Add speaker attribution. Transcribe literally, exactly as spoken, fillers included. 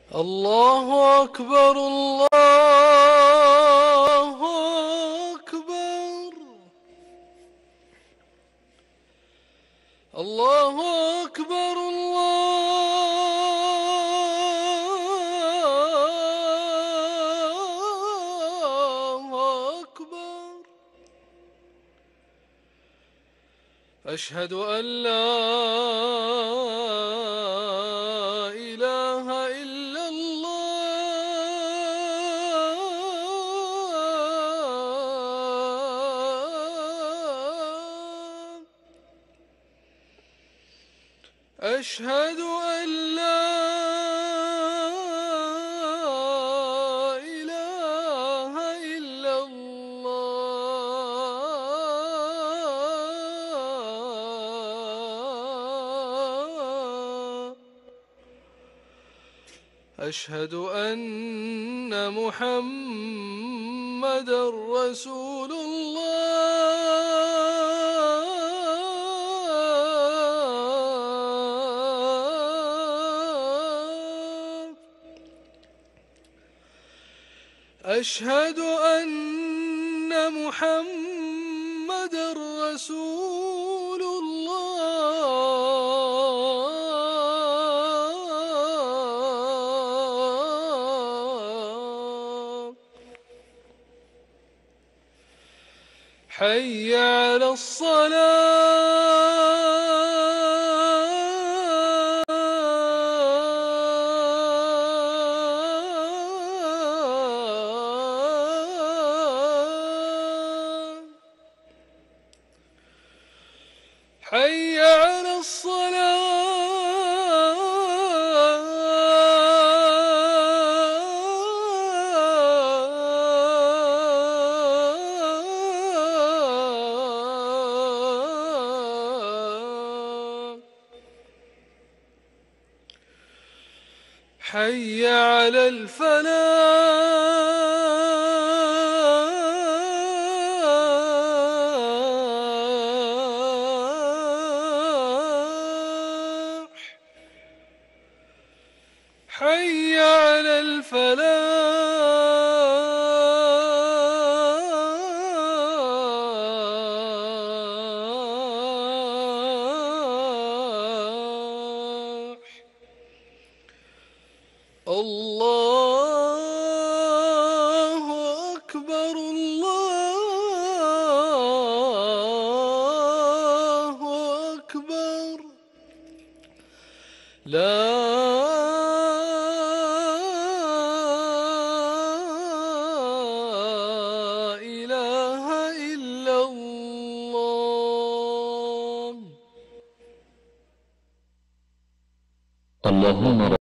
Speaker 1: الله أكبر الله أكبر الله أكبر الله أكبر. أشهد أن لا إله إلا الله. أشهد أن لا إله إلا الله. أشهد أن محمدًا رسول الله. أشهد أن محمدًا رسول الله. حي على الصلاة. حي على الصلاة. حي على الفلاح. حي على الفلاح. الله أكبر الله أكبر. لا إله إلا الله.
Speaker 2: اللهم